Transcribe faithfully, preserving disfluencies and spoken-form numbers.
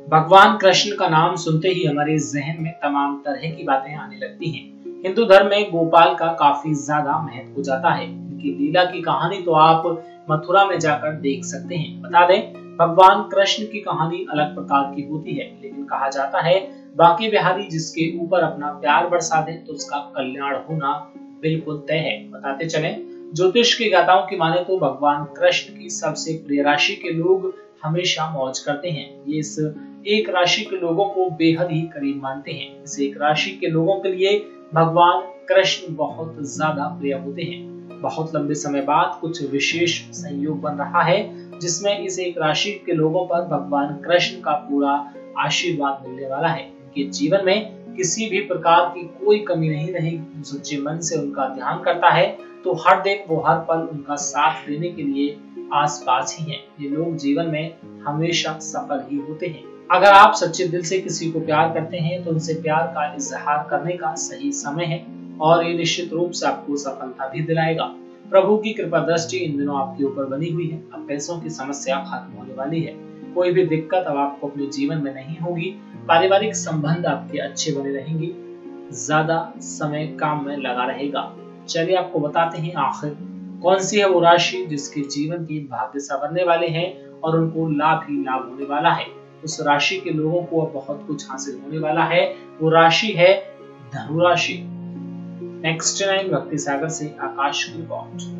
भगवान कृष्ण का नाम सुनते ही हमारे जहन में तमाम तरह की बातें आने लगती हैं। हिंदू धर्म में गोपाल का काफी ज्यादा महत्व हो जाता है। इनकी लीला की कहानी तो आप मथुरा में जाकर देख सकते हैं। बता दें, भगवान कृष्ण की कहानी अलग प्रकार की होती है, लेकिन कहा जाता है बांके बिहारी जिसके ऊपर अपना प्यार बरसा दे तो उसका कल्याण होना बिल्कुल तय है। बताते चले, ज्योतिष की गाथाओं की माने तो भगवान कृष्ण की सबसे प्रिय राशि के लोग हमेशा मौज करते हैं। ये इस एक राशि के लोगों को बेहद ही करीब मानते हैं। इस एक राशि के लोगों के लिए भगवान कृष्ण बहुत ज्यादा प्रिय होते हैं। बहुत लंबे समय बाद कुछ विशेष संयोग बन रहा है जिसमें इस एक राशि के लोगों पर भगवान कृष्ण का पूरा आशीर्वाद मिलने वाला है। उनके जीवन में किसी भी प्रकार की कोई कमी नहीं रहेगी। सच्चे मन से उनका ध्यान करता है तो हर दिन वो हर पल उनका साथ देने के लिए आसपास ही हैं। ये लोग जीवन में हमेशा सफल ही होते हैं। अगर आप सच्चे दिल से किसी को प्यार करते हैं तो उनसे प्यार का इजहार करने का सही समय है और ये निश्चित रूप से आपको सफलता भी दिलाएगा। प्रभु की कृपा दृष्टि इन दिनों आपके ऊपर बनी हुई है। अब पैसों की समस्या खत्म होने वाली है। कोई भी दिक्कत अब आपको अपने जीवन में नहीं होगी। पारिवारिक संबंध आपके अच्छे बने रहेंगे। ज्यादा समय काम में लगा रहेगा। चलिए आपको बताते हैं आखिर कौन सी है वो राशि जिसके जीवन की भाग्य संवरने वाले हैं और उनको लाभ ही लाभ होने वाला है। उस राशि के लोगों को अब बहुत कुछ हासिल होने वाला है। वो राशि है धनु राशि। नेक्स्ट नाइन भक्ति सागर से आकाश की रिपोर्ट।